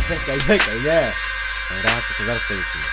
Czekaj, nie. Dobra, to zaraz powiedzmy.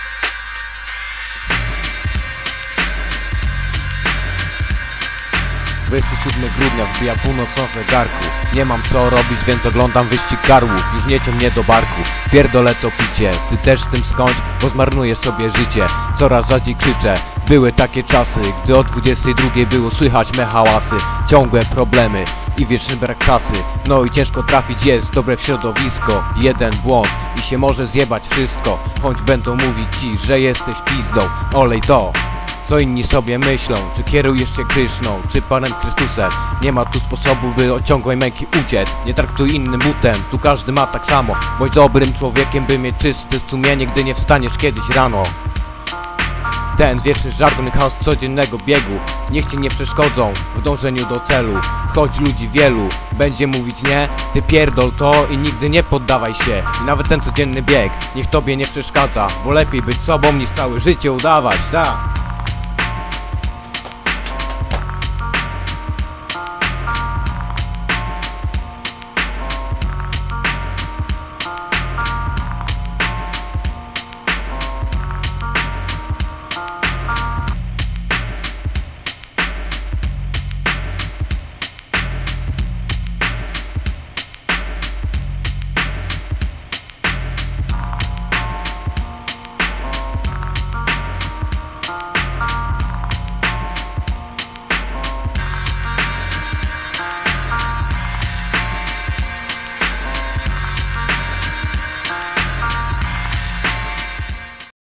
Jest 7 grudnia, wbija północ na zegarku. Nie mam co robić, więc oglądam wyścig karłów. Już nie ciął mnie do barku, pierdolę to picie. Ty też z tym skończ, bo zmarnujesz sobie życie. Coraz rzadziej krzyczę, były takie czasy, gdy o 22 było słychać me hałasy. Ciągłe problemy i wieczny brak kasy. No i ciężko trafić jest dobre w środowisko. Jeden błąd i się może zjebać wszystko. Choć będą mówić ci, że jesteś pizdą. Olej to, co inni sobie myślą. Czy kierujesz się Kryszną, czy Panem Chrystusem? Nie ma tu sposobu, by od ciągłej męki uciec. Nie traktuj innym butem, tu każdy ma tak samo. Bądź dobrym człowiekiem, by mieć czyste sumienie, gdy nie wstaniesz kiedyś rano. Ten wieczny żargon i chaos codziennego biegu niech ci nie przeszkodzą w dążeniu do celu. Choć ludzi wielu będzie mówić nie, ty pierdol to i nigdy nie poddawaj się. I nawet ten codzienny bieg niech tobie nie przeszkadza, bo lepiej być sobą niż całe życie udawać, tak?